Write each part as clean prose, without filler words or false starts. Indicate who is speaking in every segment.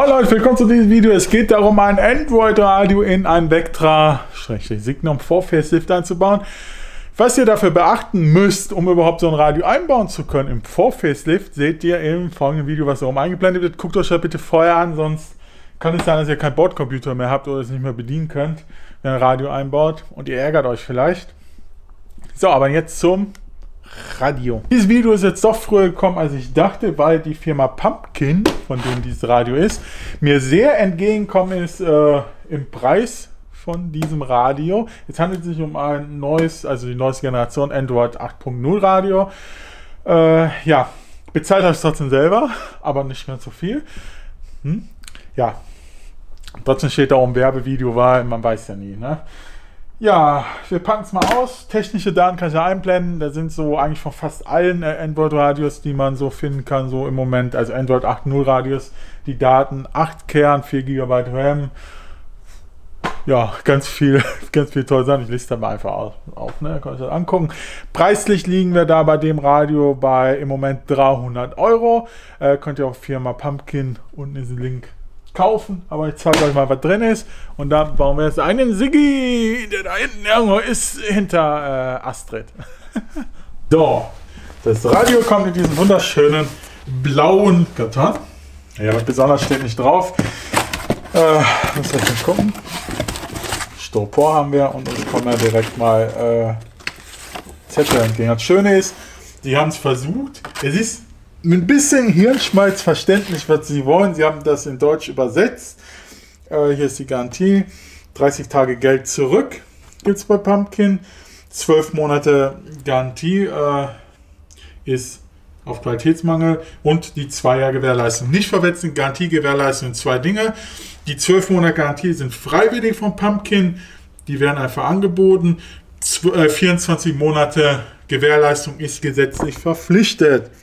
Speaker 1: Hallo Leute, willkommen zu diesem Video. Es geht darum, ein Android-Radio in ein Vectra-Signum vor Facelift einzubauen. Was ihr dafür beachten müsst, um überhaupt so ein Radio einbauen zu können im Vor-Facelift, seht ihr im folgenden Video, was darum eingeblendet wird. Guckt euch das bitte vorher an, sonst kann es sein, dass ihr keinen Bordcomputer mehr habt oder es nicht mehr bedienen könnt, wenn ihr ein Radio einbaut und ihr ärgert euch vielleicht. So, aber jetzt zum Radio. Dieses Video ist jetzt doch früher gekommen, als ich dachte, weil die Firma Pumpkin, von denen dieses Radio ist, mir sehr entgegengekommen ist im Preis von diesem Radio. Jetzt handelt es sich um ein neues, also die neueste Generation Android 8.0 Radio. Ja, bezahlt habe ich es trotzdem selber, aber nicht ganz so viel. Ja, trotzdem steht da um Werbevideo, weil man weiß ja nie, ne? Ja, wir packen es mal aus. Technische Daten kann ich ja einblenden. Da sind so eigentlich von fast allen Android-Radios, die man so finden kann, so im Moment, also Android 8.0 Radios, die Daten 8 Kern, 4 GB RAM. Ja, ganz viel toll sein. Ich lese da mal einfach auf, ne? Kann ich das angucken. Preislich liegen wir da bei dem Radio bei im Moment 300 Euro. Könnt ihr auch Firma Pumpkin, unten ist ein Link, kaufen, aber ich zeige euch mal, was drin ist. Und dann bauen wir jetzt einen Siggi, der da hinten irgendwo ist, hinter Astrid. So, das Radio kommt in diesen wunderschönen blauen Karton. Ja, was besonders steht nicht drauf. Muss ich mal gucken. Stopor haben wir und uns kommen ja direkt mal Zettel entgegen. Das Schöne ist, sie haben es versucht. Es ist mit ein bisschen Hirnschmalz verständlich, was sie wollen. Sie haben das in Deutsch übersetzt. Hier ist die Garantie. 30 Tage Geld zurück gibt es bei Pumpkin. 12 Monate Garantie ist auf Qualitätsmangel und die 2 Jahre Gewährleistung. Nicht verwechseln, Garantie, Gewährleistung sind 2 Dinge. Die 12 Monate Garantie sind freiwillig von Pumpkin. Die werden einfach angeboten. 24 Monate Gewährleistung ist gesetzlich verpflichtet.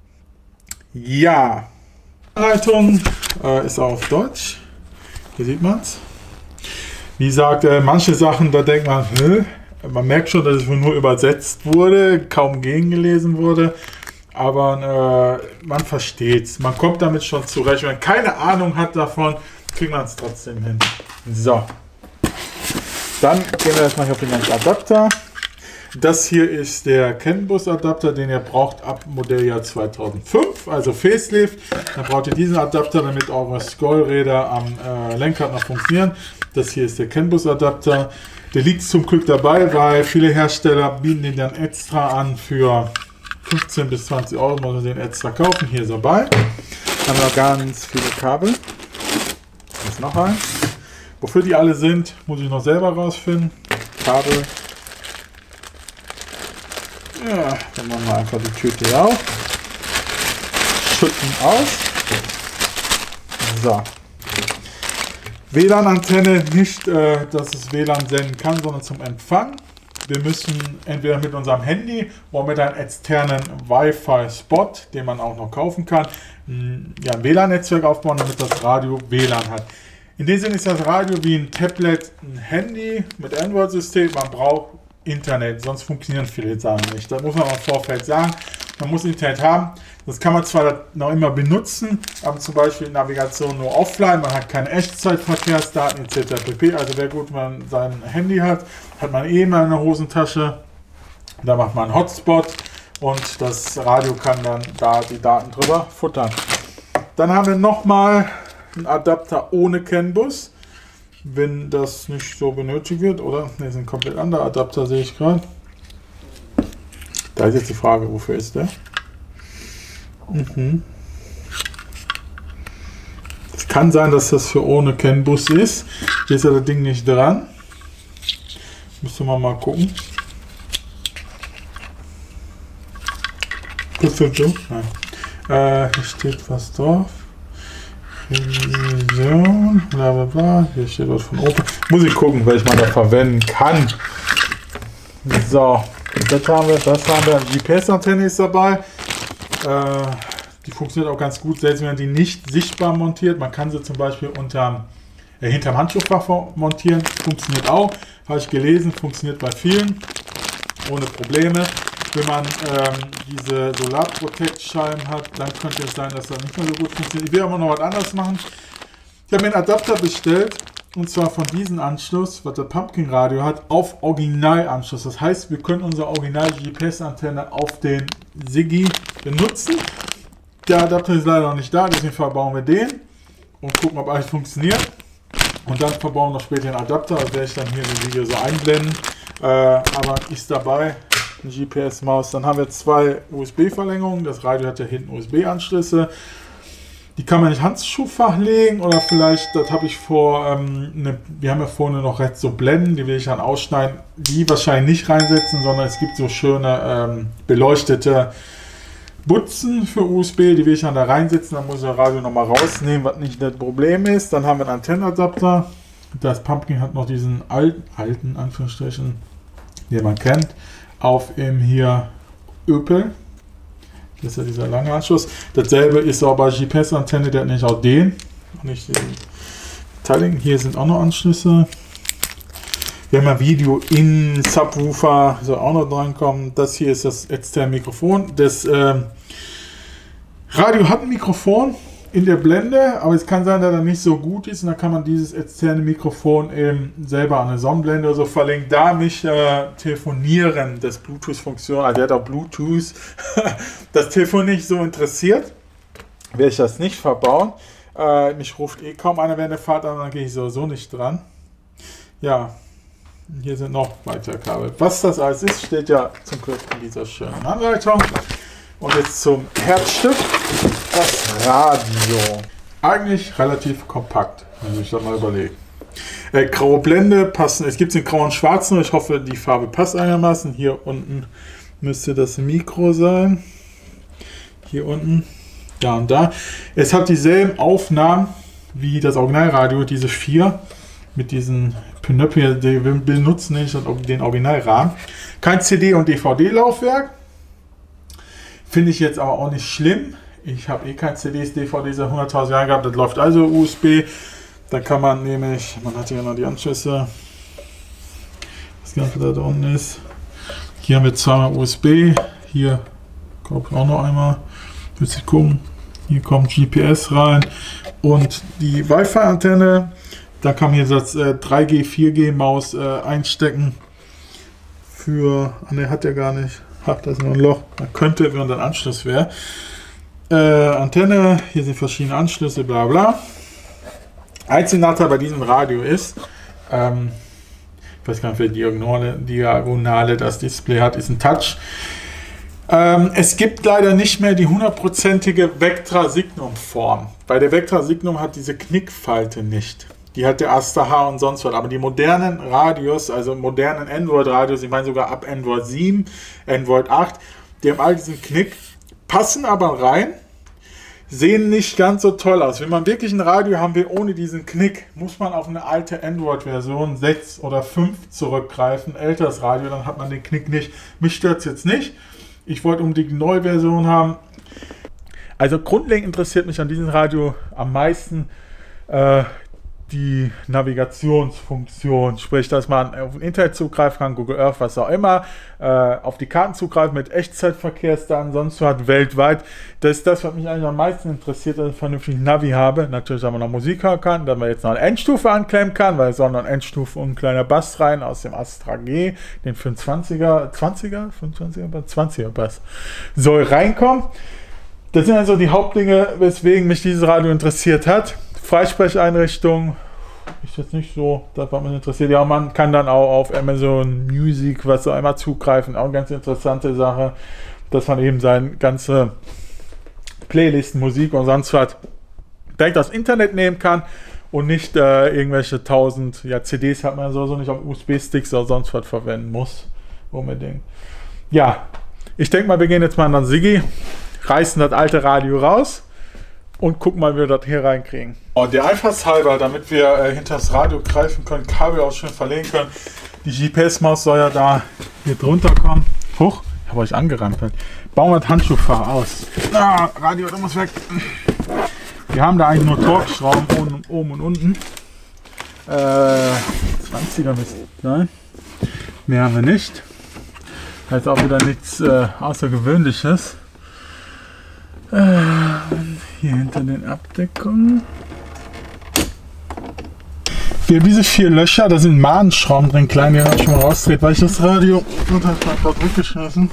Speaker 1: Ja, Anleitung ist auch auf Deutsch. Hier sieht man es. Wie gesagt, manche Sachen, da denkt man, man merkt schon, dass es nur übersetzt wurde, kaum gegengelesen wurde. Aber man versteht es. Man kommt damit schon zurecht. Wenn man keine Ahnung hat davon, kriegt man es trotzdem hin. So. Dann gehen wir erstmal hier auf den ganzen Adapter. Das hier ist der CAN-Bus-Adapter, den ihr braucht ab Modelljahr 2005, also Facelift. Dann braucht ihr diesen Adapter, damit eure Scrollräder am Lenkrad noch funktionieren. Das hier ist der CAN-Bus-Adapter. Der liegt zum Glück dabei, weil viele Hersteller bieten den dann extra an für 15 bis 20 Euro, muss man den extra kaufen. Hier ist er dabei. Dann haben wir ganz viele Kabel. Hier ist noch eins. Wofür die alle sind, muss ich noch selber rausfinden. Kabel. Ja, dann machen wir einfach die Tüte hier auf. Schütten aus. So. WLAN-Antenne, nicht, dass es WLAN senden kann, sondern zum Empfang. Wir müssen entweder mit unserem Handy oder mit einem externen Wi-Fi-Spot, den man auch noch kaufen kann, ja, ein WLAN-Netzwerk aufbauen, damit das Radio WLAN hat. In dem Sinne ist das Radio wie ein Tablet, ein Handy mit Android-System. Man braucht Internet, sonst funktionieren viele Sachen nicht. Das muss man im Vorfeld sagen. Man muss Internet haben. Das kann man zwar noch immer benutzen, aber zum Beispiel Navigation nur offline. Man hat keine Echtzeitverkehrsdaten etc. pp. Also wäre gut, wenn man sein Handy hat man eh immer in der Hosentasche. Da macht man einen Hotspot und das Radio kann dann da die Daten drüber futtern. Dann haben wir nochmal einen Adapter ohne CAN-Bus, wenn das nicht so benötigt wird, oder? Ne, ist ein komplett anderer Adapter, sehe ich gerade. Da ist jetzt die Frage, wofür ist der? Es kann sein, dass das für ohne CAN-Bus ist. Hier ist ja das Ding nicht dran. Müsste man mal gucken. Hier steht was drauf. Revision, bla bla bla. Hier steht was von Open. Muss ich gucken, welches man da verwenden kann. So, das haben wir. GPS-Antenne ist dabei. Die funktioniert auch ganz gut, selbst wenn man die nicht sichtbar montiert. Man kann sie zum Beispiel hinterm Handschuhfach montieren. Funktioniert auch. Habe ich gelesen, funktioniert bei vielen. Ohne Probleme. Wenn man diese Solar Protect Scheiben hat, dann könnte es sein, dass das nicht mehr so gut funktioniert. Ich will aber noch was anderes machen. Ich habe mir einen Adapter bestellt, und zwar von diesem Anschluss, was der Pumpkin Radio hat, auf Originalanschluss. Das heißt, wir können unsere Original GPS-Antenne auf den Sigi benutzen. Der Adapter ist leider noch nicht da, deswegen verbauen wir den und gucken, ob alles funktioniert. Und dann verbauen wir noch später den Adapter, das werde ich dann hier im Video so einblenden. Aber ist dabei, eine GPS-Maus. Dann haben wir 2 USB-Verlängerungen. Das Radio hat ja hinten USB-Anschlüsse. Die kann man nicht Handschuhfach legen oder vielleicht, das habe ich vor, wir haben ja vorne noch rechts so Blenden, die will ich dann ausschneiden, die wahrscheinlich nicht reinsetzen, sondern es gibt so schöne beleuchtete Buchsen für USB, die will ich dann da reinsetzen, dann muss ich das Radio nochmal rausnehmen, was nicht das Problem ist. Dann haben wir einen Antennenadapter, das Pumpkin hat noch diesen alten Anführungsstrichen, den man kennt, auf eben hier Öpel. Das ist ja dieser lange Anschluss. Dasselbe ist auch bei GPS-Antenne, der hat nicht auch den. Nicht den Teiligen. Hier sind auch noch Anschlüsse. Wir haben ein Video in Subwoofer, soll auch noch drankommen. Das hier ist das externe Mikrofon. Das Radio hat ein Mikrofon in der Blende, aber es kann sein, dass er nicht so gut ist. Und dann kann man dieses externe Mikrofon eben selber an eine Sonnenblende oder so verlegen. Da mich Telefonieren, das Bluetooth-Funktion, also der hat auch Bluetooth, das Telefon nicht so interessiert, werde ich das nicht verbauen. Mich ruft eh kaum einer während der Fahrt an, dann gehe ich sowieso nicht dran. Ja, hier sind noch weitere Kabel. Was das alles ist, steht ja zum Glück in dieser schönen Anleitung. Und jetzt zum Herzstück, das Radio. Eigentlich relativ kompakt, wenn ich das mal überlege. Graue Blende passen, es gibt es in grau und schwarzen, ich hoffe die Farbe passt einigermaßen. Hier unten müsste das Mikro sein. Hier unten, da und da. Es hat dieselben Aufnahmen wie das Originalradio, diese 4 mit diesen Pinöppel, die wir benutzen nicht den Originalrahmen. Kein CD- und DVD-Laufwerk. Finde ich jetzt aber auch nicht schlimm. Ich habe eh kein CDs, DVDs seit 100.000 Jahren gehabt. Das läuft also USB. Da kann man nämlich, man hat hier noch die Anschlüsse. Das Ganze da unten ist. Hier haben wir zweimal USB. Hier kommt auch noch einmal. Müsst ihr gucken. Hier kommt GPS rein. Und die Wi-Fi-Antenne. Da kann man hier das 3G, 4G Maus einstecken. Für, ne, hat er gar nicht. Ach, da ist noch ein Loch. Man könnte, wenn dann Anschluss wäre. Antenne, hier sind verschiedene Anschlüsse, bla bla. Einziger Nachteil bei diesem Radio ist, ich weiß gar nicht, welche Diagonale das Display hat, ist ein Touch. Es gibt leider nicht mehr die 100%ige Vectra Signum Form. Bei der Vectra Signum hat diese Knickfalte nicht. Die hat der Aster H und sonst was. Aber die modernen Radios, also modernen Android-Radios, ich meine sogar ab Android 7, Android 8, die haben all diesen Knick, passen aber rein, sehen nicht ganz so toll aus. Wenn man wirklich ein Radio haben will ohne diesen Knick, muss man auf eine alte Android-Version 6 oder 5 zurückgreifen, älteres Radio, dann hat man den Knick nicht. Mich stört es jetzt nicht. Ich wollte unbedingt die neue Version haben. Also grundlegend interessiert mich an diesem Radio am meisten die Navigationsfunktion, sprich, dass man auf das Internet zugreifen kann, Google Earth, was auch immer, auf die Karten zugreifen mit Echtzeitverkehrsdaten, sonst was weltweit. Das ist das, was mich eigentlich am meisten interessiert, dass ich einen vernünftigen Navi habe. Natürlich, dass man noch Musik hören kann, dass man jetzt noch eine Endstufe anklemmen kann, weil es auch noch eine Endstufe und ein kleiner Bass rein aus dem Astra G, den 20er Bass, soll reinkommen. Das sind also die Hauptdinge, weswegen mich dieses Radio interessiert hat. Freisprecheinrichtung ist jetzt nicht so, das was mich interessiert. Ja, man kann dann auch auf Amazon Music, was auch immer, zugreifen. Auch eine ganz interessante Sache, dass man eben seine ganze Playlisten, Musik und sonst was direkt aus Internet nehmen kann und nicht irgendwelche 1000 CDs hat man sowieso nicht auf USB-Sticks oder sonst was verwenden muss. Unbedingt. Ja, ich denke mal, wir gehen jetzt mal an den Sigi, reißen das alte Radio raus und gucken mal, wie wir das hier reinkriegen. Und der Einfallshalber, damit wir hinter das Radio greifen können, Kabel auch schön verlegen können. Die GPS-Maus soll ja da hier drunter kommen. Huch, ich habe euch angerempelt. Bauen wir das Handschuhfach aus. Ah, Radio, da muss weg. Wir haben da eigentlich nur Torx-Schrauben oben und unten. 20er müssen sein. Mehr haben wir nicht. Das ist auch wieder nichts Außergewöhnliches. Hier hinter den Abdeckungen. Wir haben diese 4 Löcher, da sind Mahnenschrauben drin, klein, die habe ich schon mal rausgedreht, weil ich das Radio, und das war gerade weggeschmissen.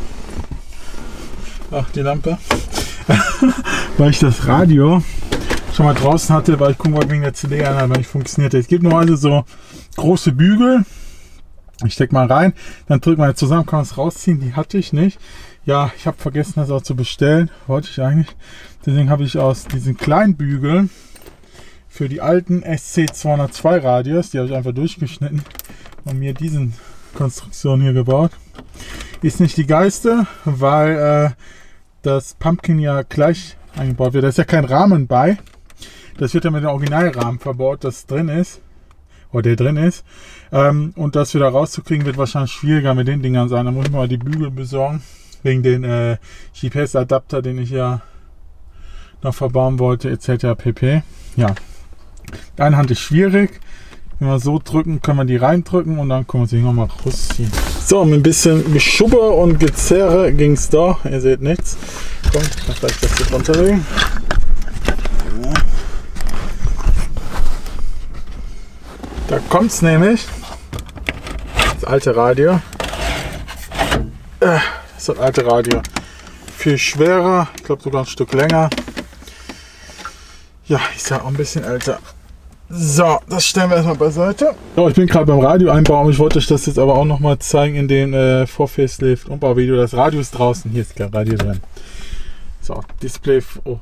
Speaker 1: Ach, die Lampe. Weil ich das Radio schon mal draußen hatte, weil ich gucken wollte wegen der CD-Einheit, weil nicht funktionierte. Es gibt nur also so große Bügel. Ich stecke mal rein, dann drückt man zusammen, kann man es rausziehen. Die hatte ich nicht. Ja, ich habe vergessen, das auch zu bestellen. Wollte ich eigentlich. Deswegen habe ich aus diesen kleinen Bügeln für die alten SC202 Radios, die habe ich einfach durchgeschnitten und mir diesen Konstruktion hier gebaut. Ist nicht die geilste, weil das Pumpkin ja gleich eingebaut wird. Da ist ja kein Rahmen bei. Das wird ja mit dem Originalrahmen verbaut, das drin ist. Oder der drin ist. Und das wieder rauszukriegen, wird wahrscheinlich schwieriger mit den Dingern sein. Da muss ich mal die Bügel besorgen. Wegen den GPS-Adapter, den ich ja noch verbauen wollte, etc. pp. Ja. Die eine Hand ist schwierig. Wenn wir so drücken, können wir die reindrücken und dann können wir sie nochmal rausziehen. So, mit ein bisschen Geschubber und Gezerre ging es doch. Ihr seht nichts. Kommt, ich kann vielleicht das hier runterlegen. Ja. Da kommt es nämlich. Das alte Radio. Das ist das alte Radio. Viel schwerer, ich glaube sogar ein Stück länger. Ja, ist ja auch ein bisschen älter. So, das stellen wir erstmal beiseite. So, ich bin gerade beim Radio einbauen. Ich wollte euch das jetzt aber auch noch mal zeigen in dem Vor-Facelift Umbauvideo. Das Radio ist draußen. Hier ist kein Radio drin. So, Display. Oh.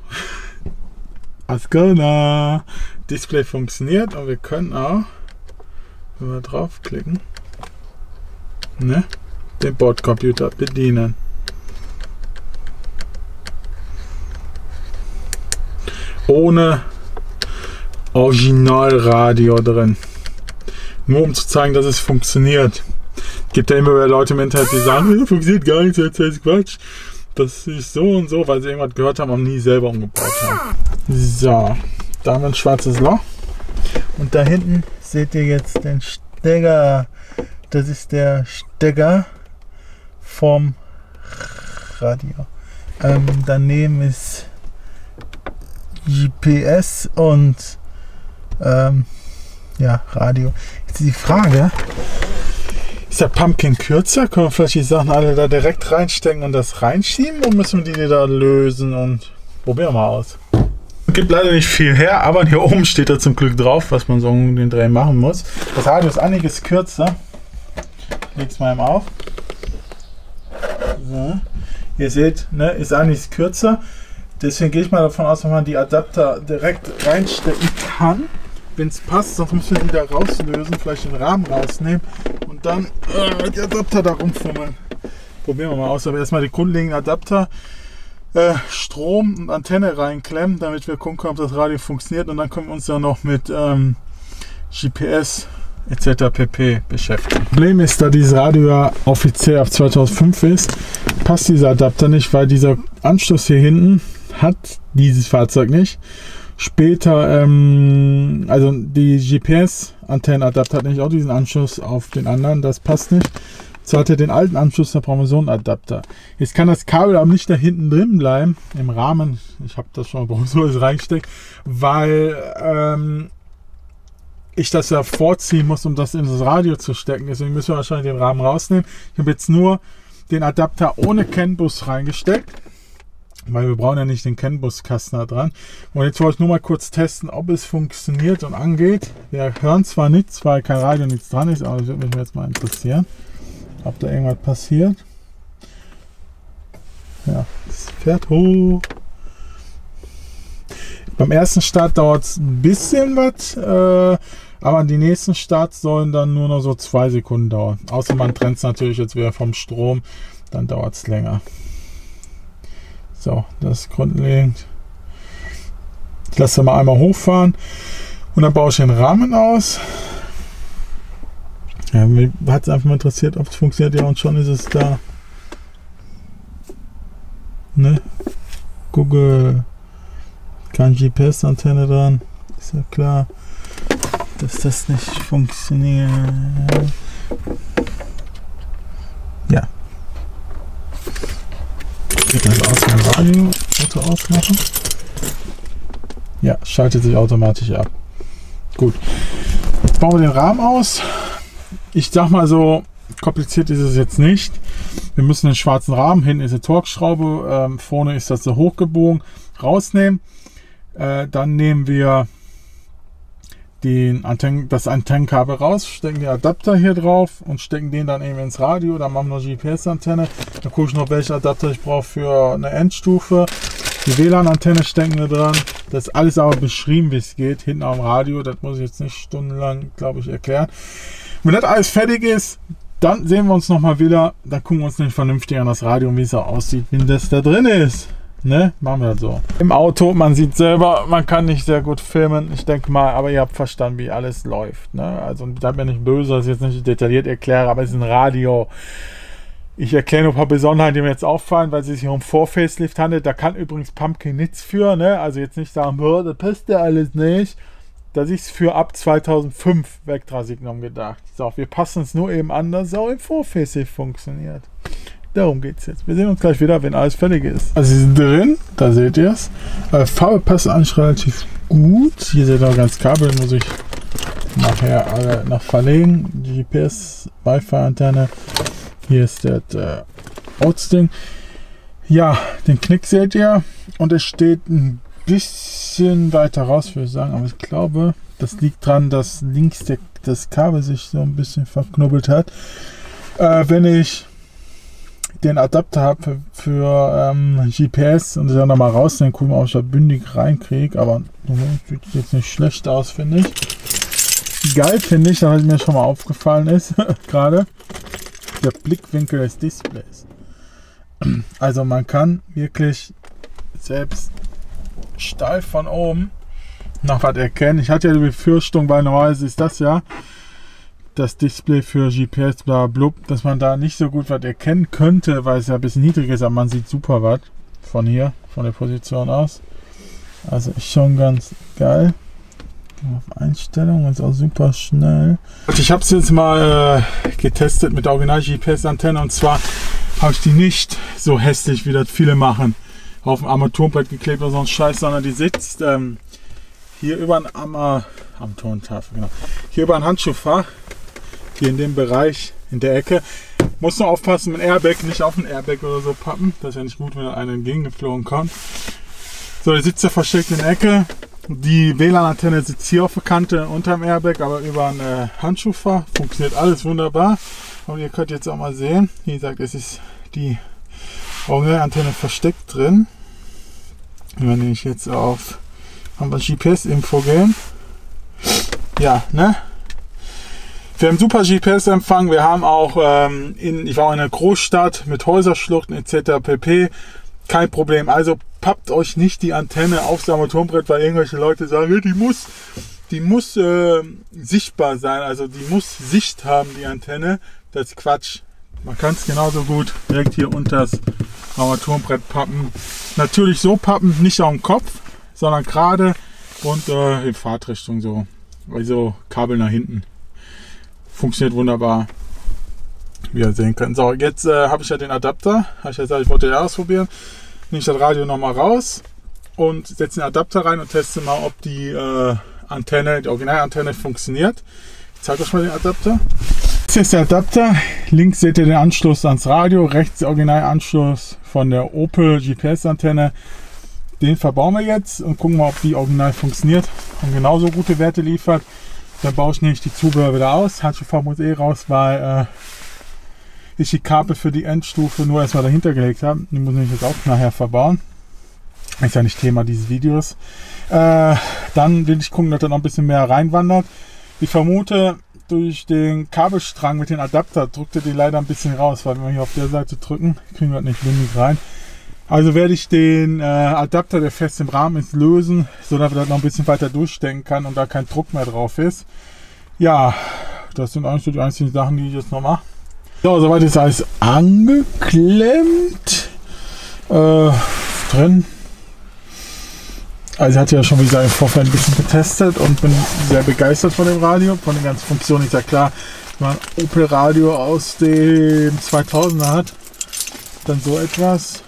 Speaker 1: Ascona. Display funktioniert und wir können auch, wenn wir draufklicken, ne, den Bordcomputer bedienen. Ohne Originalradio drin. Nur um zu zeigen, dass es funktioniert. Gibt ja immer wieder Leute im Internet, die sagen, das funktioniert gar nicht, das ist Quatsch. Das ist so und so, weil sie irgendwas gehört haben und nie selber umgebaut haben. So, da haben wir ein schwarzes Loch. Und da hinten seht ihr jetzt den Stecker. Das ist der Stecker vom Radio. Daneben ist GPS und ja, Radio. Jetzt die Frage, ist der Pumpkin kürzer? Können wir vielleicht die Sachen alle da direkt reinstecken und das reinschieben? Oder müssen wir die da lösen? Und probieren wir mal aus. Gibt leider nicht viel her, aber hier oben steht da zum Glück drauf, was man so um den Dreh machen muss. Das Radio ist einiges kürzer. Ich lege es mal eben auf. So. Ihr seht, ne, ist einiges kürzer. Deswegen gehe ich mal davon aus, dass man die Adapter direkt reinstecken kann. Wenn es passt, sonst müssen wir die da rauslösen, vielleicht den Rahmen rausnehmen und dann die Adapter da rumfummeln. Probieren wir mal aus, aber erstmal die grundlegenden Adapter, Strom und Antenne reinklemmen, damit wir gucken können, ob das Radio funktioniert, und dann können wir uns ja noch mit GPS etc. pp. beschäftigen. Problem ist, da dieses Radio ja offiziell auf 2005 ist, passt dieser Adapter nicht, weil dieser Anschluss hier hinten hat dieses Fahrzeug nicht. Später, also die GPS-Antennenadapter hat nicht auch diesen Anschluss auf den anderen, das passt nicht. So hat er den alten Anschluss, da brauchen wir so einen Adapter. Jetzt kann das Kabel aber nicht da hinten drin bleiben, im Rahmen. Ich habe das schon mal so reingesteckt, weil ich das ja vorziehen muss, um das in das Radio zu stecken. Deswegen müssen wir wahrscheinlich den Rahmen rausnehmen. Ich habe jetzt nur den Adapter ohne CAN-Bus reingesteckt, weil wir brauchen ja nicht den CAN-Bus-Kasten da dran. Und jetzt wollte ich nur mal kurz testen, ob es funktioniert und angeht. Wir hören zwar nichts, weil kein Radio nichts dran ist, aber das würde mich jetzt mal interessieren, ob da irgendwas passiert. Ja, es fährt hoch. Beim ersten Start dauert es ein bisschen was, aber die nächsten Starts sollen dann nur noch so 2 Sekunden dauern. Außer man trennt es natürlich jetzt wieder vom Strom, dann dauert es länger. So, das ist grundlegend. Ich lasse mal einmal hochfahren und dann baue ich den Rahmen aus. Ja, mich hat es einfach mal interessiert, ob es funktioniert. Ja, und schon ist es da. Ne? Google, keine GPS-Antenne dran. Ist ja klar, dass das nicht funktioniert. Ja. Ich kann das aus dem Radio Auto ausmachen. Ja, schaltet sich automatisch ab. Gut. bauen wir den Rahmen aus. Ich sag mal so, kompliziert ist es jetzt nicht. Wir müssen den schwarzen Rahmen, hinten ist eine Torx-Schraube, vorne ist das so hochgebogen, rausnehmen. Dann nehmen wir das Antennenkabel raus, stecken den Adapter hier drauf und stecken den dann eben ins Radio. Dann machen wir noch GPS-Antenne. Dann gucke ich noch, welchen Adapter ich brauche für eine Endstufe. Die WLAN-Antenne stecken wir dran. Das ist alles aber beschrieben, wie es geht, hinten am Radio. Das muss ich jetzt nicht stundenlang, glaube ich, erklären. Wenn das alles fertig ist, dann sehen wir uns nochmal wieder. Dann gucken wir uns nämlich vernünftig an das Radio und wie es auch aussieht, wenn das da drin ist. Ne? Machen wir das so. Im Auto, man sieht selber, man kann nicht sehr gut filmen. Ich denke mal, aber ihr habt verstanden, wie alles läuft. Ne? Also seid mir nicht böse, dass ich jetzt nicht detailliert erkläre, aber es ist ein Radio. Ich erkläre nur ein paar Besonderheiten, die mir jetzt auffallen, weil es sich hier um Vor-Facelift handelt. Da kann übrigens Pumpkin nichts für. Ne? Also jetzt nicht sagen, das passt ja alles nicht. Das ist für ab 2005 Vectra Signum gedacht. So, wir passen es nur eben an, dass es auch im Vor-Facelift funktioniert. Darum geht es jetzt. Wir sehen uns gleich wieder, wenn alles fertig ist. Also sie sind drin, da seht ihr es. Farbe passt eigentlich relativ gut. Hier seht ihr noch ganz Kabel, muss ich nachher alle noch verlegen. GPS, Wi-Fi-Antenne. Hier ist das Ortsding. Ja, den Knick seht ihr. Und es steht ein bisschen weiter raus, würde ich sagen. Aber ich glaube, das liegt dran, dass links das Kabel sich so ein bisschen verknubbelt hat. Wenn ich den Adapter habe für GPS und dann nochmal rausnehmen, gucken wir, ob ich da bündig reinkriege, aber sieht jetzt nicht schlecht aus, finde ich. Geil finde ich, was mir schon mal aufgefallen ist, gerade der Blickwinkel des Displays. Also man kann wirklich selbst steif von oben noch was erkennen. Ich hatte ja die Befürchtung, weil normalerweise ist das ja das Display für GPS, bla blub, dass man da nicht so gut was erkennen könnte, weil es ja ein bisschen niedrig ist, aber man sieht super was von hier, von der Position aus. Also ist schon ganz geil. Auf Einstellungen ist auch super schnell. Ich habe es jetzt mal getestet mit der Original GPS-Antenne, und zwar habe ich die nicht so hässlich, wie das viele machen, auf dem Armaturenbrett geklebt oder so ein Scheiß, sondern die sitzt hier über ein Armaturentafel, genau. Hier über ein Handschuhfach. Hier in dem Bereich, in der Ecke. Muss nur aufpassen mit Airbag, nicht auf ein Airbag oder so pappen. Das ist ja nicht gut, wenn einer entgegengeflogen kommt. So, der sitzt ja versteckt in der Ecke. Die WLAN-Antenne sitzt hier auf der Kante unterm Airbag, aber über ein Handschuhfach. Funktioniert alles wunderbar. Und ihr könnt jetzt auch mal sehen, wie gesagt, es ist die Original-Antenne versteckt drin. Wenn ich jetzt auf GPS-Info gehen. Ja, ne? Wir haben super GPS-Empfang, wir haben auch, ich war in einer Großstadt mit Häuserschluchten etc. pp. Kein Problem. Also pappt euch nicht die Antenne aufs Armaturenbrett, weil irgendwelche Leute sagen, die muss sichtbar sein, also die muss Sicht haben, die Antenne. Das ist Quatsch. Man kann es genauso gut direkt hier unter das Armaturenbrett pappen. Natürlich so pappen, nicht auf den Kopf, sondern gerade und in Fahrtrichtung so. Also Kabel nach hinten. Funktioniert wunderbar, wie ihr sehen könnt. So, jetzt habe ich ja den Adapter. Habe ich ja gesagt, ich wollte ja ausprobieren. Nehme ich das Radio nochmal raus und setze den Adapter rein und teste mal, ob die Antenne, die Originalantenne funktioniert. Ich zeige euch mal den Adapter. Jetzt ist der Adapter. Links seht ihr den Anschluss ans Radio, rechts der Originalanschluss von der Opel GPS-Antenne. Den verbauen wir jetzt und gucken mal, ob die original funktioniert und genauso gute Werte liefert. Dann baue ich nämlich die Zubehör wieder aus. Handschuhfach muss raus, weil ich die Kabel für die Endstufe nur erstmal dahinter gelegt habe. Die muss ich jetzt auch nachher verbauen. Ist ja nicht Thema dieses Videos. Dann will ich gucken, dass da noch ein bisschen mehr reinwandert. Ich vermute, durch den Kabelstrang mit dem Adapter drückt er die leider ein bisschen raus, weil wenn wir hier auf der Seite drücken, kriegen wir das nicht windig rein. Also werde ich den Adapter, der fest im Rahmen ist, lösen, sodass wir das noch ein bisschen weiter durchstecken kann und da kein Druck mehr drauf ist. Ja, das sind eigentlich so die einzigen Sachen, die ich jetzt noch mache. So, soweit ist alles angeklemmt. Drin. Also ich hatte ja schon, wie gesagt, im Vorfeld ein bisschen getestet und bin sehr begeistert von dem Radio, von den ganzen Funktionen. Ist ja klar, wenn man ein Opel Radio aus dem 2000er hat, dann so etwas.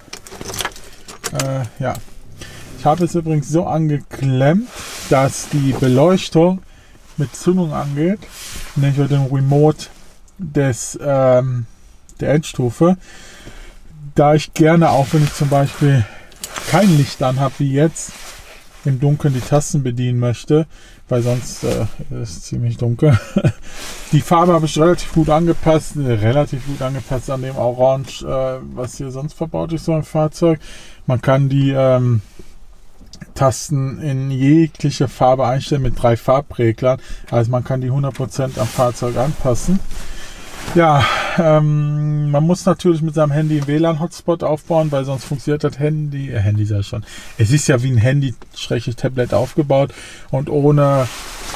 Speaker 1: Ja, ich habe es übrigens so angeklemmt, dass die Beleuchtung mit Zündung angeht, nämlich über den Remote der Endstufe, da ich gerne, auch wenn ich zum Beispiel kein Licht an habe wie jetzt, im Dunkeln die Tasten bedienen möchte, weil sonst ist es ziemlich dunkel. Die Farbe habe ich relativ gut angepasst an dem Orange, was hier sonst verbaut ist, so ein Fahrzeug. Man kann die Tasten in jegliche Farbe einstellen mit 3 Farbreglern, also man kann die 100% am Fahrzeug anpassen. Ja, man muss natürlich mit seinem Handy einen WLAN-Hotspot aufbauen, weil sonst funktioniert das Handy sei schon. Es ist ja wie ein Handy-Tablet aufgebaut und ohne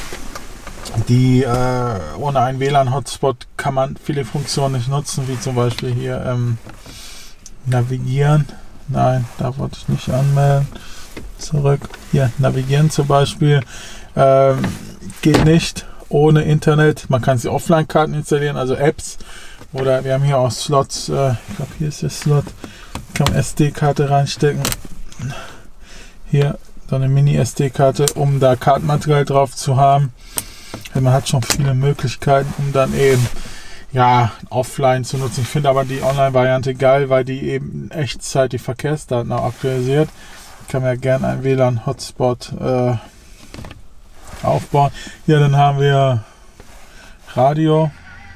Speaker 1: einen WLAN-Hotspot kann man viele Funktionen nicht nutzen, wie zum Beispiel hier navigieren. Nein, da wollte ich nicht anmelden. Zurück. Hier, navigieren zum Beispiel. Geht nicht ohne Internet. Man kann sich Offline-Karten installieren, also Apps. Oder wir haben hier auch Slots. Ich glaube, hier ist der Slot. Kann man SD-Karte reinstecken. Hier so eine Mini-SD-Karte, um da Kartenmaterial drauf zu haben. Also man hat schon viele Möglichkeiten, um dann eben offline zu nutzen. Ich finde aber die Online-Variante geil, weil die eben in Echtzeit die Verkehrsdaten auch aktualisiert. Kann man ja gerne einen WLAN-Hotspot aufbauen. Ja, dann haben wir Radio.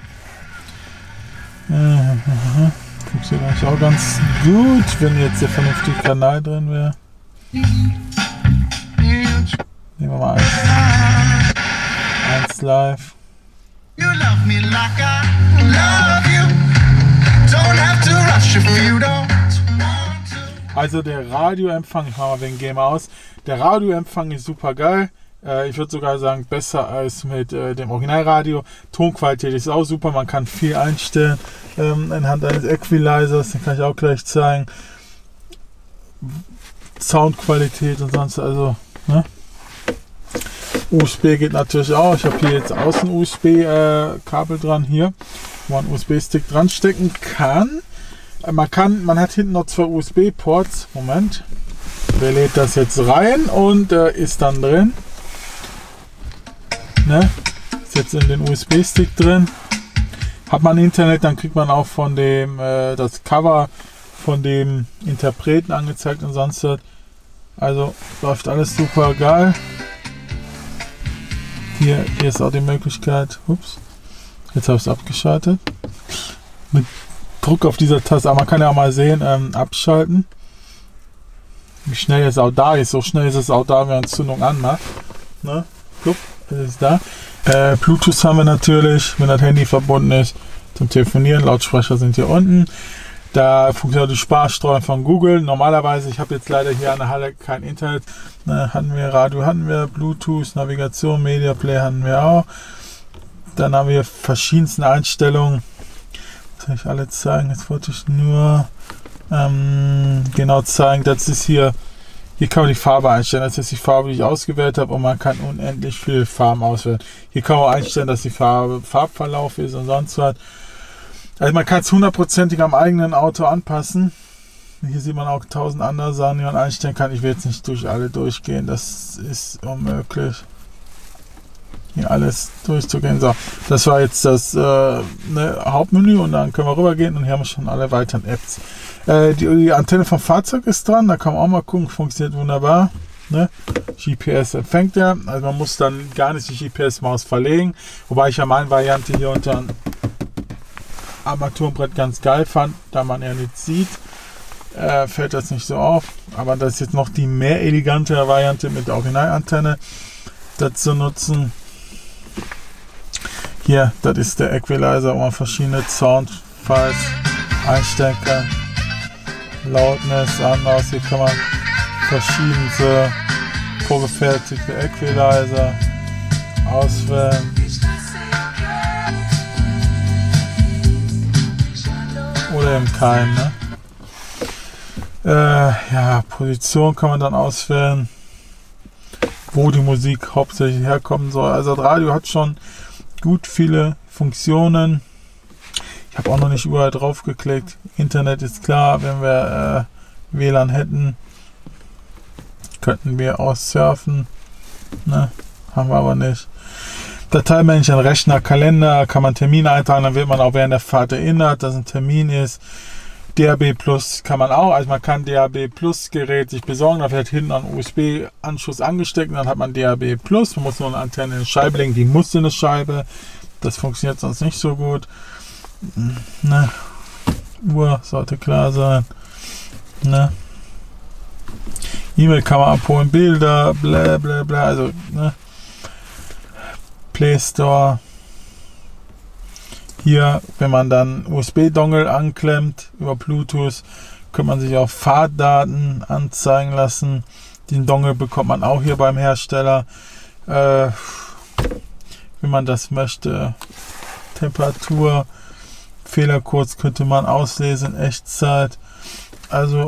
Speaker 1: Funktioniert eigentlich auch ganz gut, wenn jetzt der vernünftige Kanal drin wäre. Nehmen wir mal eins live. You love me like I love you. Don't have to rush if you don't want to. Also der Radioempfang, ich mache mal wegen Game aus. Der Radioempfang ist super geil. Ich würde sogar sagen, besser als mit dem Originalradio. Tonqualität ist auch super, man kann viel einstellen anhand eines Equalizers, den kann ich auch gleich zeigen. Soundqualität und sonst, also ne? USB geht natürlich auch. Ich habe hier jetzt außen USB-Kabel dran hier, wo man USB-Stick dran stecken kann. Man hat hinten noch 2 USB-Ports. Moment. Der lädt das jetzt rein und ist dann drin. Ne? Ist jetzt in den USB-Stick drin. Hat man Internet, dann kriegt man auch von dem das Cover von dem Interpreten angezeigt und sonst was. Also läuft alles super geil. Hier ist auch die Möglichkeit, ups, jetzt habe ich es abgeschaltet, mit Druck auf dieser Taste, aber man kann ja auch mal sehen, abschalten, wie schnell es auch da ist. So schnell ist es auch da, wenn man Zündung anmacht. Ne? Guck, es ist da. Bluetooth haben wir natürlich, wenn das Handy verbunden ist, zum Telefonieren. Lautsprecher sind hier unten. Da funktioniert die Sparsteuerung von Google. Normalerweise, ich habe jetzt leider hier an der Halle kein Internet. Hatten wir Radio, hatten wir Bluetooth, Navigation, Media Player hatten wir auch. Dann haben wir verschiedenste Einstellungen. Das soll ich alle zeigen. Jetzt wollte ich nur genau zeigen. Das ist hier kann man die Farbe einstellen. Das ist die Farbe, die ich ausgewählt habe, und man kann unendlich viele Farben auswählen. Hier kann man auch einstellen, dass die Farbe Farbverlauf ist und sonst was. Also man kann es 100%ig am eigenen Auto anpassen. Hier sieht man auch 1000 andere Sachen, die man einstellen kann. Ich will jetzt nicht durch alle durchgehen, das ist unmöglich, hier alles durchzugehen. So, das war jetzt das Hauptmenü, und dann können wir rübergehen und hier haben wir schon alle weiteren Apps. Die Antenne vom Fahrzeug ist dran, da kann man auch mal gucken, funktioniert wunderbar. Ne? GPS empfängt er, also man muss dann gar nicht die GPS-Maus verlegen, wobei ich ja meine Variante hier unter ein Armaturenbrett ganz geil fand, da man ja nichts sieht, fällt das nicht so auf, aber das ist jetzt noch die mehr elegante Variante mit der Originalantenne, das zu nutzen. Hier, das ist der Equalizer, wo man verschiedene Soundfiles einstellen kann. Loudness, anders, hier kann man verschiedene vorgefertigte Equalizer auswählen. Oder eben keinen, ne? Position kann man dann auswählen, wo die Musik hauptsächlich herkommen soll. Also das Radio hat schon gut viele Funktionen. Ich habe auch noch nicht überall drauf geklickt. Internet ist klar, wenn wir WLAN hätten, könnten wir aussurfen. Ne? Haben wir aber nicht. Dateimännchen, Rechner, Kalender, kann man Termine eintragen, dann wird man auch während der Fahrt erinnert, dass ein Termin ist. DAB Plus kann man auch, also man kann DAB Plus Gerät sich besorgen, da wird hinten ein USB-Anschluss angesteckt und dann hat man DAB Plus, man muss nur eine Antenne in eine Scheibe legen, die muss in eine Scheibe, das funktioniert sonst nicht so gut. Ne? Uhr sollte klar sein. Ne? E-Mail kann man abholen, Bilder, bla bla bla, also ne? Play Store. Hier, wenn man dann USB-Dongle anklemmt über Bluetooth, kann man sich auch Fahrdaten anzeigen lassen. Den Dongle bekommt man auch hier beim Hersteller, wenn man das möchte. Temperatur, Fehlercodes könnte man auslesen in Echtzeit. Also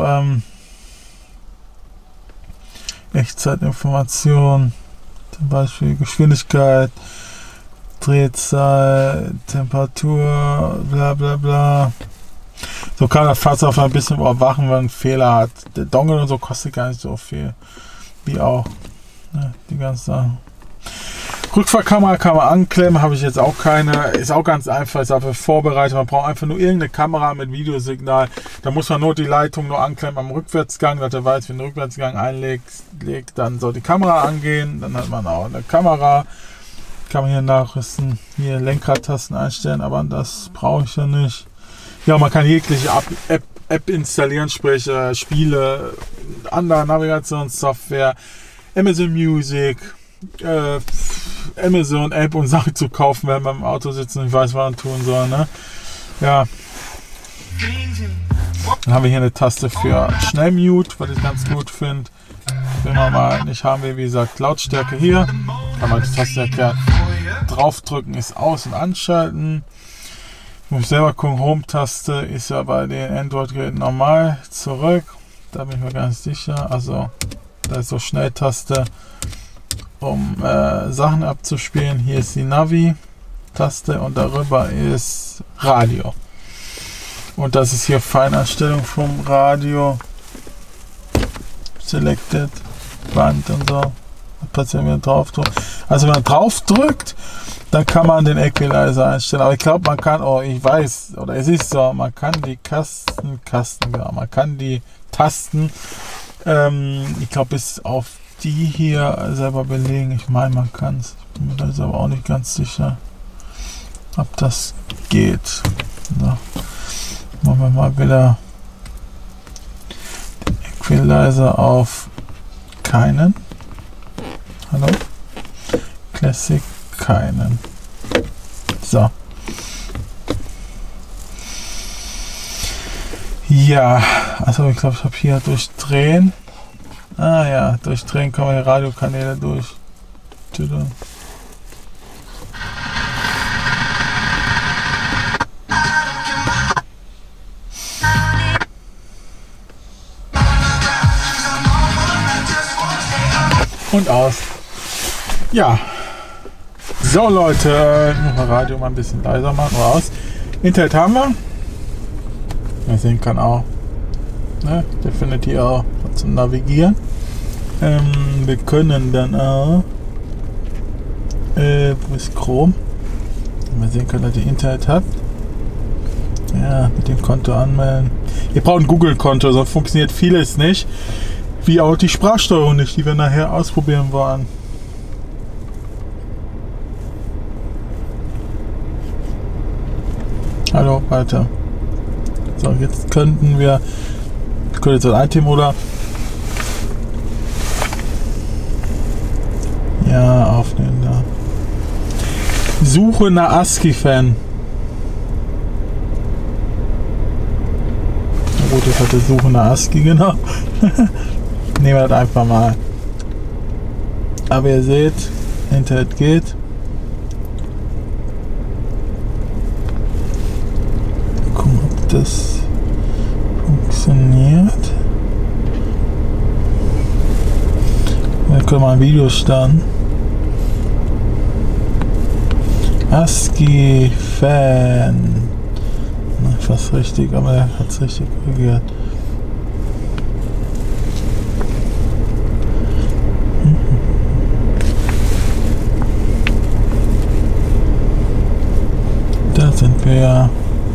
Speaker 1: Echtzeitinformation, zum Beispiel Geschwindigkeit, Drehzahl, Temperatur, bla bla bla. So kann das Fahrzeug ein bisschen überwachen, wenn man einen Fehler hat. Der Dongle und so kostet gar nicht so viel. Wie auch. Ne, die ganzen Sachen. Rückfahrkamera kann man anklemmen, habe ich jetzt auch keine. Ist auch ganz einfach, ist dafür vorbereitet. Man braucht einfach nur irgendeine Kamera mit Videosignal. Da muss man nur die Leitung nur anklemmen am Rückwärtsgang, dass er weiß, wenn der Rückwärtsgang einlegt, dann soll die Kamera angehen. Dann hat man auch eine Kamera. Kann man hier nachrüsten. Hier Lenkradtasten einstellen, aber das brauche ich ja nicht. Ja, man kann jegliche App installieren, sprich Spiele, andere Navigationssoftware, Amazon Music, Amazon App und Sachen zu kaufen, wenn man im Auto sitzt und nicht weiß, was man tun soll. Ne? Ja. Dann haben wir hier eine Taste für Schnellmute, was ich ganz gut finde. Wenn man mal nicht haben will, wie gesagt, Lautstärke hier. Kann man die Taste draufdrücken, ist aus- und anschalten. Ich muss selber gucken, Home-Taste ist ja bei den Android-Geräten normal. Zurück, da bin ich mir ganz sicher. Also, da ist so Schnelltaste, um Sachen abzuspielen. Hier ist die Navi-Taste und darüber ist Radio. Und das ist hier Feineinstellung vom Radio. Selected, Band und so. Passiert, wenn man drauf drückt. Also wenn man drauf drückt, dann kann man den Equalizer einstellen. Aber ich glaube, man kann, ich weiß, oder es ist so, man kann die genau, man kann die Tasten, ich glaube, bis auf die hier selber belegen. Ich meine, man kann es. Ich bin mir da aber auch nicht ganz sicher, ob das geht. So. Machen wir mal wieder den Equalizer auf keinen. Hallo? Classic keinen. So. Ja, also ich glaube, ich habe hier durchdrehen. Ah ja, durchdrehen kann man die Radiokanäle durch. Und aus. Ja. So Leute, ich muss mal Radio mal ein bisschen leiser machen. Raus. Internet haben wir. Man sehen kann auch. Ne? Der findet hier auch zum Navigieren. Wir können dann auch. Wo ist Chrome? Mal sehen können, dass ihr Internet habt. Ja, mit dem Konto anmelden. Ihr braucht ein Google-Konto, sonst funktioniert vieles nicht. Wie auch die Sprachsteuerung nicht, die wir nachher ausprobieren wollen. Hallo, weiter. So, jetzt könnten wir. Ich könnte jetzt ein Thema oder. Ja, aufnehmen da. Suche nach ASCII-Fan. Na gut, ich hatte Suche nach ASCII, genau. Nehmen wir das einfach mal. Aber ihr seht, Internet geht. Gucken, ob das funktioniert. Wir können mal ein Video starten. ASCII-Fan. Fast richtig, aber er hat es richtig korrigiert. Player.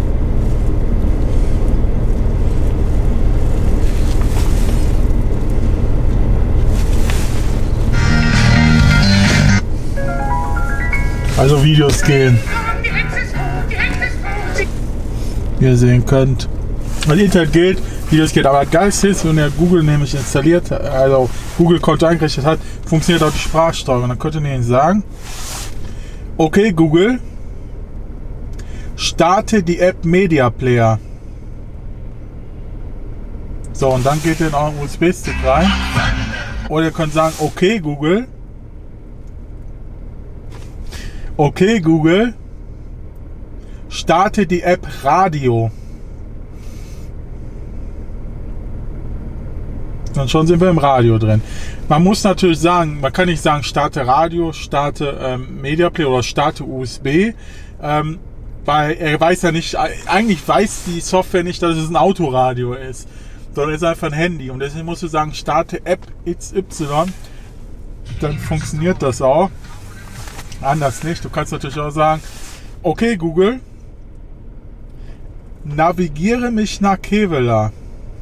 Speaker 1: Also Videos gehen. Wie ihr sehen könnt. Weil Internet geht, Videos geht. Aber geil ist, wenn ihr Google nämlich installiert, also Google-Konto eingerichtet hat, funktioniert auch die Sprachsteuerung. Und dann könnt ihr denen sagen, okay Google, starte die App Media Player. So, und dann geht ihr in euren USB-Stick rein. Oder ihr könnt sagen, okay Google, starte die App Radio. Und schon sind wir im Radio drin. Man muss natürlich sagen, man kann nicht sagen, starte Radio, starte Media Player oder starte USB, weil er weiß ja nicht, eigentlich weiß die Software nicht, dass es ein Autoradio ist, sondern es ist einfach ein Handy. Und deswegen musst du sagen, starte App XY, dann funktioniert das auch. Anders nicht. Du kannst natürlich auch sagen, okay Google, navigiere mich nach Kevela.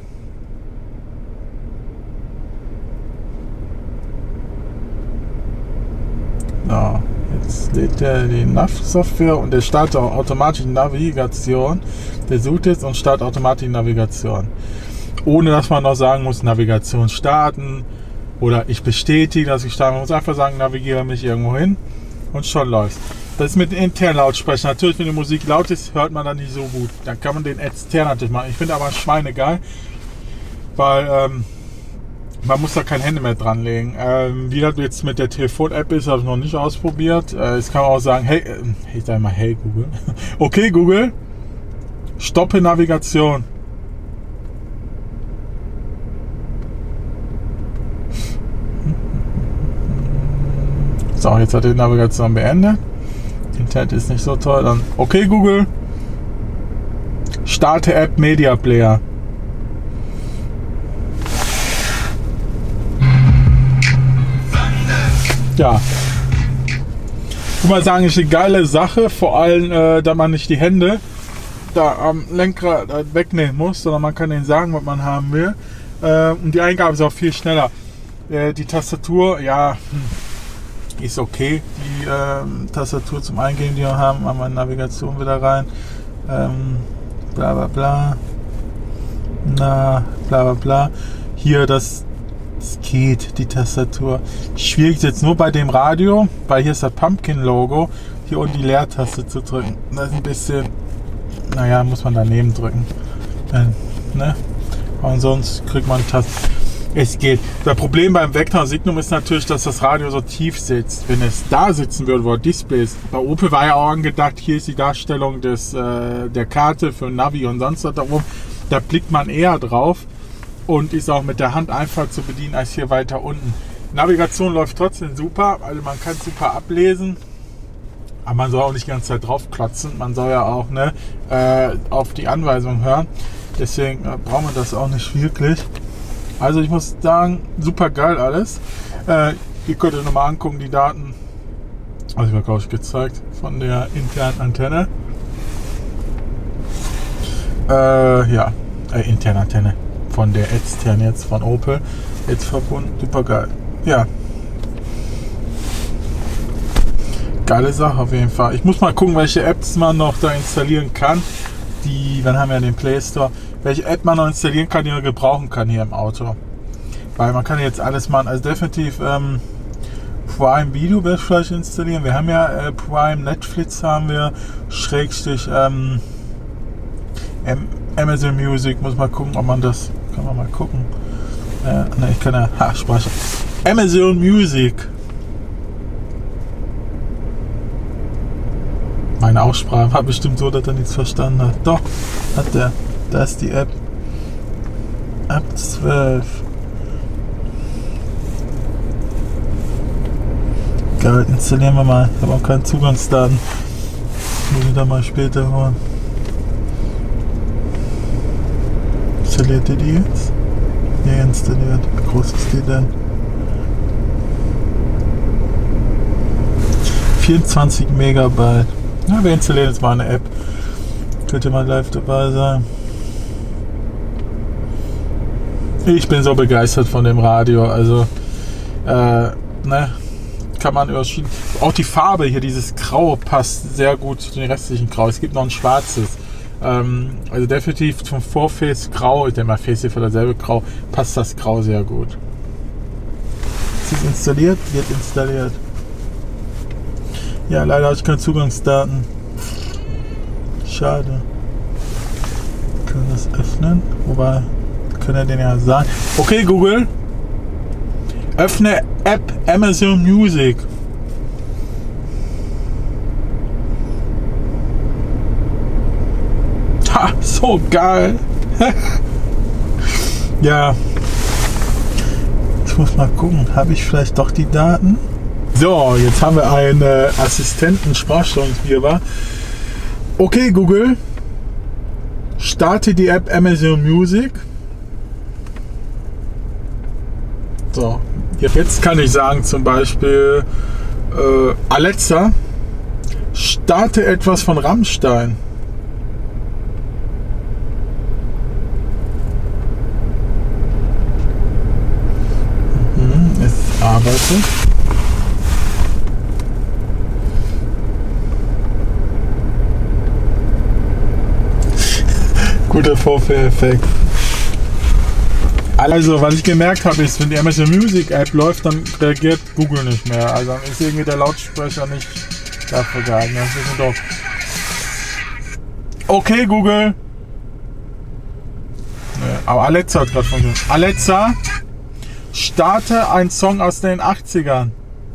Speaker 1: So, jetzt lädt er die Nav-Software und der startet auch automatisch die Navigation. Der sucht jetzt und startet automatisch die Navigation. Ohne dass man noch sagen muss, Navigation starten oder ich bestätige, dass ich starte. Man muss einfach sagen, navigiere mich irgendwo hin. Und schon läuft. Das ist mit internen Lautsprechern. Natürlich, wenn die Musik laut ist, hört man dann nicht so gut. Dann kann man den extern natürlich machen. Ich finde aber schweinegeil, weil man muss da kein Handy mehr dranlegen. Wie das jetzt mit der Telefon-App ist, habe ich noch nicht ausprobiert. Jetzt kann man auch sagen, hey, ich sage mal, hey Google. Okay Google, stoppe Navigation. So, jetzt hat die Navigation beendet. Internet ist nicht so toll. Dann, okay Google, starte App Media Player. Ja. Ich muss mal sagen, ist eine geile Sache, vor allem, da man nicht die Hände da am Lenkrad wegnehmen muss, sondern man kann denen sagen, was man haben will. Und die Eingabe ist auch viel schneller. Die Tastatur, ja, ist okay. Die Tastatur zum Eingeben, die wir haben wir in Navigation wieder rein. Bla bla bla. Na, bla bla bla. Hier, das geht, die Tastatur. Schwierig ist jetzt nur bei dem Radio, weil hier ist das Pumpkin-Logo. Hier unten die Leertaste zu drücken. Das ist ein bisschen, naja, muss man daneben drücken. Ne? Und sonst kriegt man Taste. Es geht. Das Problem beim Vectra Signum ist natürlich, dass das Radio so tief sitzt. Wenn es da sitzen würde, wo Display ist. Bei Opel war ja auch angedacht, hier ist die Darstellung der Karte für Navi und sonst was darum. Da blickt man eher drauf und ist auch mit der Hand einfach zu bedienen als hier weiter unten. Navigation läuft trotzdem super, also man kann super ablesen. Aber man soll auch nicht die ganze Zeit drauf klotzen. Man soll ja auch auf die Anweisung hören. Deswegen braucht man das auch nicht wirklich. Also ich muss sagen, super geil alles. Ihr könnt euch nochmal angucken, die Daten, also ich mir glaube ich gezeigt, von der internen Antenne. Ja, interne Antenne. Von der externen jetzt, von Opel. Jetzt verbunden, super geil. Ja. Geile Sache auf jeden Fall. Ich muss mal gucken, welche Apps man noch da installieren kann. Dann haben wir ja den Play Store. Welche App man noch installieren kann, die man gebrauchen kann hier im Auto. Weil man kann jetzt alles machen. Also definitiv Prime Video werde ich vielleicht installieren. Wir haben ja Prime, Netflix haben wir, Schrägstrich Amazon Music. Muss mal gucken, ob man das, kann man mal gucken. Ne, ich kann ja, speichern. Amazon Music. Meine Aussprache war bestimmt so, dass er nichts verstanden hat. Doch, hat er. Da ist die App. Ab 12. Geil, installieren wir mal. Ich habe auch keinen Zugangsdaten. Muss ich da mal später holen. Installiert ihr die jetzt? Ja, installiert. Wie groß ist die denn? 24 Megabyte. Ja, wir installieren jetzt mal eine App. Könnte man live dabei sein. Ich bin so begeistert von dem Radio, also ne, kann man überschieden. Auch die Farbe hier, dieses Grau passt sehr gut zu den restlichen Grau. Es gibt noch ein schwarzes. Also definitiv zum Vorface Grau, ich denke mal Facelift oder dasselbe Grau, passt das Grau sehr gut. Ist es installiert? Wird installiert. Ja, leider habe ich keine Zugangsdaten. Schade. Können wir das öffnen? Wobei, können wir den ja sagen. Okay, Google. Öffne App Amazon Music. Ha, so geil. Ja. Ich muss mal gucken, habe ich vielleicht doch die Daten? So, jetzt haben wir einen Assistenten, Sprachsteuerungsgeber. Okay, Google. Starte die App Amazon Music. So, jetzt kann ich sagen zum Beispiel Alexa, starte etwas von Rammstein. Es arbeitet. Guter Vorführeffekt. Also, was ich gemerkt habe, ist, wenn die Amazon Music App läuft, dann reagiert Google nicht mehr. Also dann ist irgendwie der Lautsprecher nicht dafür geeignet. Das ist doof. Okay, Google. Ja, aber Alexa hat gerade funktioniert. Alexa, starte einen Song aus den 80ern.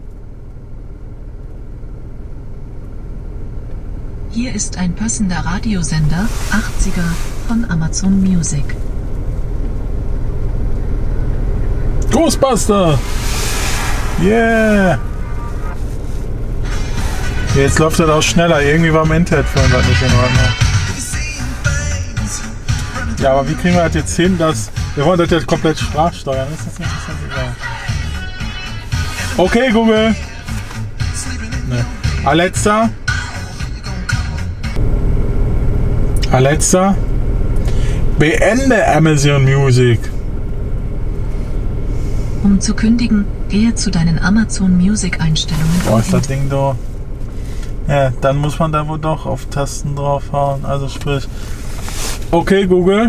Speaker 2: Hier ist ein passender Radiosender, 80er, von Amazon Music.
Speaker 1: Ghostbuster! Yeah! Jetzt läuft das auch schneller. Irgendwie war im Internet vorhin das nicht in Ordnung. Ja, aber wie kriegen wir das jetzt hin, dass wir wollen das jetzt komplett sprachsteuern? Ist das interessant? Okay, Google! Nee. Alexa! Alexa! Beende Amazon Music!
Speaker 2: Um zu kündigen, gehe zu deinen Amazon Music Einstellungen.
Speaker 1: Boah, ist das Ding da. Ja, dann muss man da wohl doch auf Tasten draufhauen. Also sprich. Okay, Google.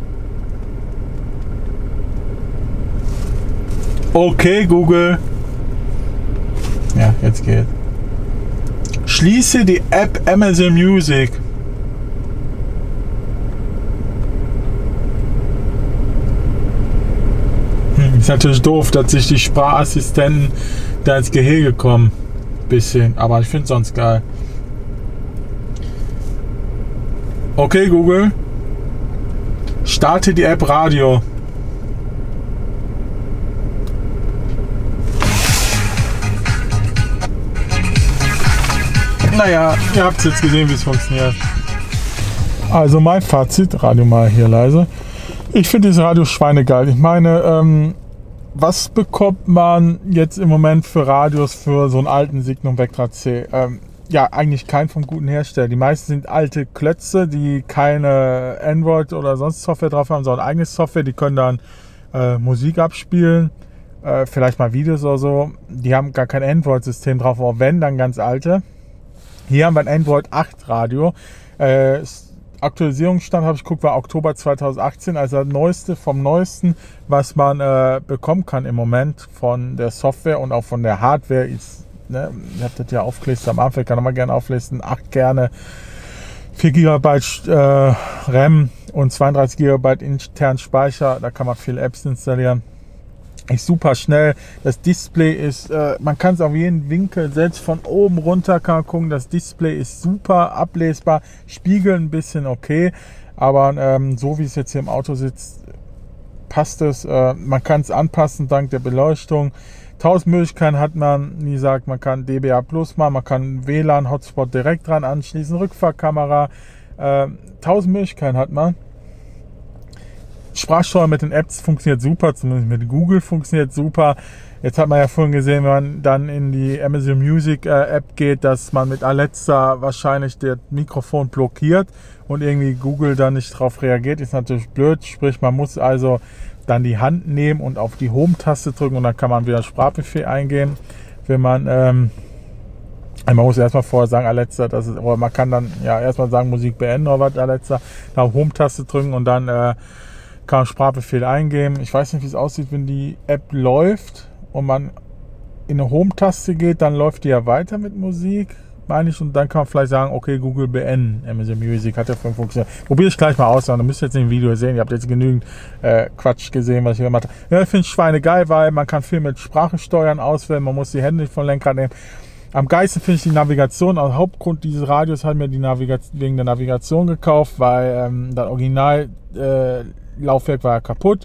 Speaker 1: Okay, Google. Ja, jetzt geht. Schließe die App Amazon Music. Ist natürlich doof, dass sich die Sprachassistenten da ins Gehege kommen. Bisschen, aber ich finde es sonst geil. Okay, Google. Starte die App Radio. Naja, ihr habt jetzt gesehen, wie es funktioniert. Also mein Fazit, Radio mal hier leise. Ich finde dieses Radio schweinegeil. Ich meine, was bekommt man jetzt im Moment für Radios für so einen alten Signum Vectra C? Ja, eigentlich keinen vom guten Hersteller. Die meisten sind alte Klötze, die keine Android oder sonst Software drauf haben, sondern eigene Software. Die können dann Musik abspielen, vielleicht mal Videos oder so. Die haben gar kein Android-System drauf, aber wenn, dann ganz alte. Hier haben wir ein Android 8 Radio. Aktualisierungsstand, habe ich geguckt, war Oktober 2018, also das Neueste vom Neuesten, was man bekommen kann im Moment von der Software und auch von der Hardware. Ist, ne, ich habe das ja aufgelistet am Anfang, kann nochmal gerne auflisten, 8 Kerne, 4 GB RAM und 32 GB internen Speicher, da kann man viele Apps installieren. Ist super schnell, das Display ist, man kann es auf jeden Winkel, selbst von oben runter kann man gucken, das Display ist super ablesbar, Spiegel ein bisschen okay, aber so wie es jetzt hier im Auto sitzt, passt es, man kann es anpassen dank der Beleuchtung, 1000 Möglichkeiten hat man, wie gesagt, man kann DBA Plus machen, man kann WLAN, Hotspot direkt dran anschließen, Rückfahrkamera, 1000 Möglichkeiten hat man. Sprachsteuerung mit den Apps funktioniert super, zumindest mit Google funktioniert super. Jetzt hat man ja vorhin gesehen, wenn man dann in die Amazon Music App geht, dass man mit Alexa wahrscheinlich das Mikrofon blockiert und irgendwie Google dann nicht darauf reagiert. Ist natürlich blöd, sprich man muss also dann die Hand nehmen und auf die Home-Taste drücken und dann kann man wieder Sprachbefehl eingeben. Wenn man, man muss erstmal vorher sagen, Alexa, das ist, oder man kann dann ja erstmal sagen, Musik beenden oder was, Alexa, dann auf Home-Taste drücken und dann kann man Sprachbefehl eingeben. Ich weiß nicht, wie es aussieht, wenn die App läuft und man in eine Home-Taste geht, dann läuft die ja weiter mit Musik, meine ich, und dann kann man vielleicht sagen, okay, Google beenden, Amazon Music, hat ja vorhin funktioniert. Probiere ich gleich mal aus, dann müsst ihr jetzt im Video sehen, ihr habt jetzt genügend Quatsch gesehen, was ich gemacht habe. Ja, ich finde Schweine geil, weil man kann viel mit Sprache steuern, auswählen, man muss die Hände nicht vom Lenkrad nehmen. Am geilsten finde ich die Navigation. Als Hauptgrund dieses Radios hat mir die wegen der Navigation gekauft, weil das Original Laufwerk war ja kaputt.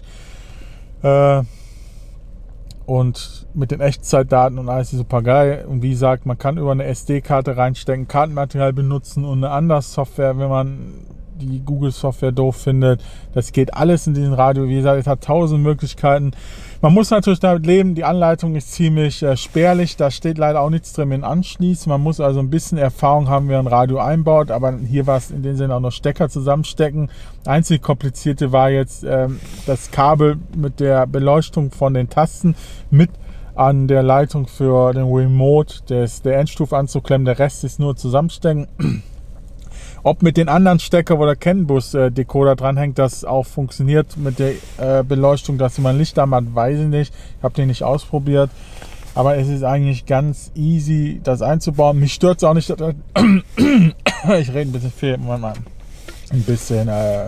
Speaker 1: Und mit den Echtzeitdaten und alles ist super geil. Und wie gesagt, man kann über eine SD-Karte reinstecken, Kartenmaterial benutzen und eine andere Software, wenn man die Google-Software doof findet. Das geht alles in diesem Radio. Wie gesagt, es hat 1000 Möglichkeiten. Man muss natürlich damit leben. Die Anleitung ist ziemlich spärlich. Da steht leider auch nichts drin mit Anschließen. Man muss also ein bisschen Erfahrung haben, wie man ein Radio einbaut. Aber hier war es in dem Sinne auch noch Stecker zusammenstecken. Einzig komplizierte war jetzt das Kabel mit der Beleuchtung von den Tasten mit an der Leitung für den Remote der Endstufe anzuklemmen. Der Rest ist nur zusammenstecken. Ob mit den anderen Stecker, wo der CAN-Bus-Decoder dranhängt, das auch funktioniert mit der Beleuchtung, dass man Licht da hat, weiß ich nicht. Ich habe den nicht ausprobiert. Aber es ist eigentlich ganz easy, das einzubauen. Mich stört es auch nicht. Ich rede ein bisschen viel. Moment mal. Ein bisschen.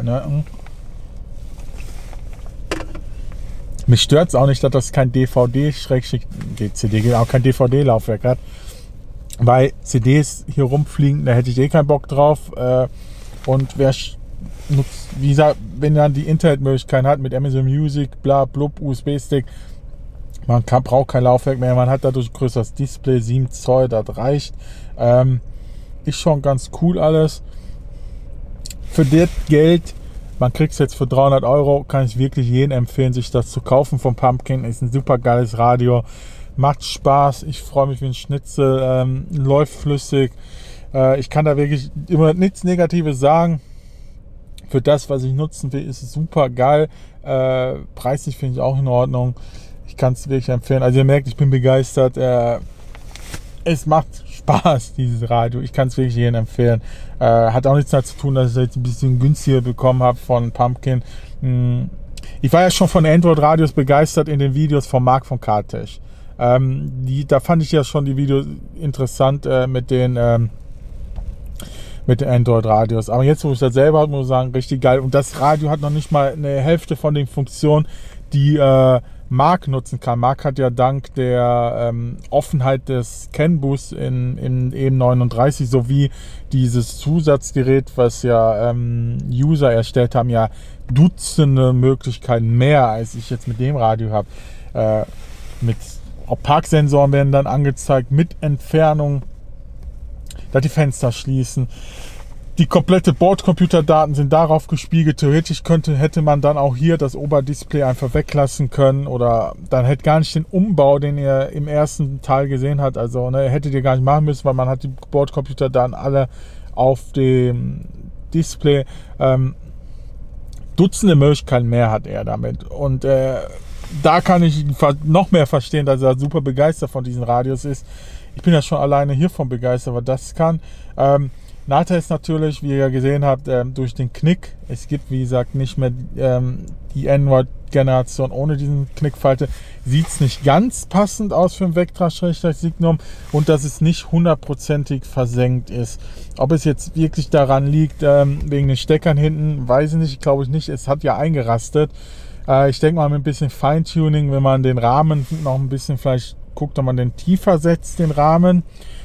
Speaker 1: Mich stört es auch nicht, dass das kein DVD-CD, auch kein DVD-Laufwerk hat. Weil CDs hier rumfliegen, da hätte ich gar keinen Bock drauf. Und wer nutzt, wie gesagt, wenn man die Internetmöglichkeit hat mit Amazon Music, bla, blub, USB-Stick, man braucht kein Laufwerk mehr, man hat dadurch ein größeres Display, 7 Zoll, das reicht. Ist schon ganz cool alles. Für das Geld, man kriegt es jetzt für 300 €, kann ich wirklich jedem empfehlen, sich das zu kaufen von Pumpkin. Ist ein super geiles Radio. Macht Spaß, ich freue mich wie ein Schnitzel, läuft flüssig. Ich kann da wirklich immer nichts Negatives sagen. Für das, was ich nutzen will, ist es super geil. Preislich finde ich auch in Ordnung. Ich kann es wirklich empfehlen. Also ihr merkt, ich bin begeistert. Es macht Spaß, dieses Radio. Ich kann es wirklich jedem empfehlen. Hat auch nichts damit zu tun, dass ich es jetzt ein bisschen günstiger bekommen habe von Pumpkin. Ich war ja schon von Android-Radios begeistert in den Videos von Marc von Kartech. Da fand ich ja schon die Videos interessant mit den Android-Radios. Aber jetzt, wo ich das selber habe, muss ich sagen, richtig geil. Und das Radio hat noch nicht mal eine Hälfte von den Funktionen, die Marc nutzen kann. Marc hat ja dank der Offenheit des CAN-Bus in EM39 sowie dieses Zusatzgerät, was ja User erstellt haben, ja Dutzende Möglichkeiten mehr, als ich jetzt mit dem Radio habe. Auch Parksensoren werden dann angezeigt mit Entfernung, dass die Fenster schließen. Die komplette Bordcomputerdaten sind darauf gespiegelt. Theoretisch hätte man dann auch hier das Oberdisplay einfach weglassen können oder dann hätte gar nicht den Umbau, den ihr im ersten Teil gesehen habt. Also hättet ihr gar nicht machen müssen, weil man hat die Bordcomputerdaten alle auf dem Display. Dutzende Möglichkeiten mehr hat er damit. Und da kann ich noch mehr verstehen, dass er super begeistert von diesen Radios ist. Ich bin ja schon alleine hiervon begeistert, was das kann. Nachteil ist natürlich, wie ihr ja gesehen habt, durch den Knick. Es gibt, wie gesagt, nicht mehr die Android-Generation ohne diesen Knickfalte. Sieht es nicht ganz passend aus für ein Vectra-Signum und dass es nicht 100%ig versenkt ist. Ob es jetzt wirklich daran liegt, wegen den Steckern hinten, weiß ich nicht, glaube ich nicht. Es hat ja eingerastet. Ich denke mal mit ein bisschen Feintuning, wenn man den Rahmen noch ein bisschen vielleicht guckt, ob man den tiefer setzt, den Rahmen.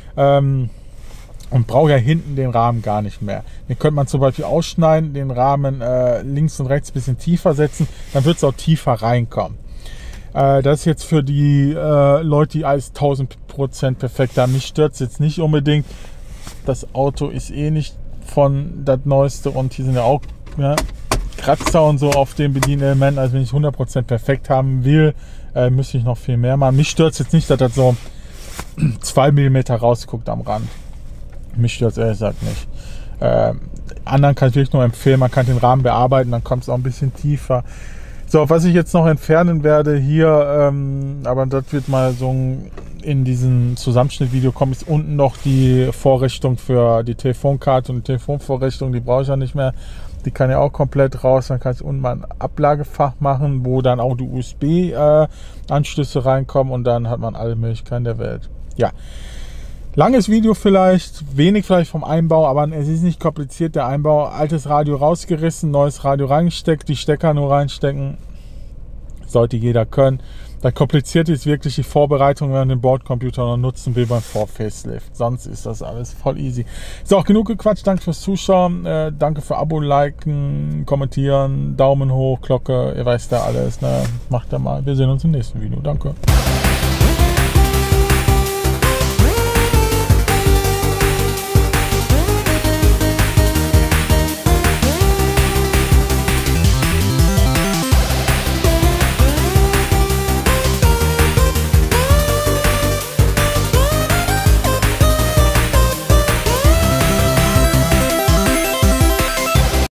Speaker 1: Und braucht ja hinten den Rahmen gar nicht mehr. Den könnte man zum Beispiel ausschneiden, den Rahmen links und rechts ein bisschen tiefer setzen, dann wird es auch tiefer reinkommen. Das ist jetzt für die Leute, die alles 1000% perfekt haben. Mich stört es jetzt nicht unbedingt. Das Auto ist eh nicht von das Neueste und hier sind ja auch Kratzer und so auf dem Bedienelement. Also wenn ich 100% perfekt haben will, müsste ich noch viel mehr machen. Mich stört es jetzt nicht, dass das so 2 mm rausguckt am Rand. Mich stört es ehrlich gesagt nicht. Anderen kann ich wirklich nur empfehlen, man kann den Rahmen bearbeiten, dann kommt es auch ein bisschen tiefer. So, was ich jetzt noch entfernen werde hier, aber das wird mal so in diesem Zusammenschnittvideo kommen, ist unten noch die Vorrichtung für die Telefonkarte und die Telefonvorrichtung, die brauche ich ja nicht mehr. Die kann ja auch komplett raus, dann kann ich unten mal ein Ablagefach machen, wo dann auch die USB-Anschlüsse reinkommen und dann hat man alle Möglichkeiten der Welt. Ja, langes Video vielleicht, wenig vielleicht vom Einbau, aber es ist nicht kompliziert, der Einbau. Altes Radio rausgerissen, neues Radio reingesteckt, die Stecker nur reinstecken, sollte jeder können. Das Komplizierte ist wirklich die Vorbereitung, wenn man den Bordcomputer noch nutzen will beim Vor-Facelift. Sonst ist das alles voll easy. So, auch genug gequatscht. Danke fürs Zuschauen. Danke für Abo, Liken, Kommentieren, Daumen hoch, Glocke. Ihr weißt ja alles. Ne? Macht da mal. Wir sehen uns im nächsten Video. Danke.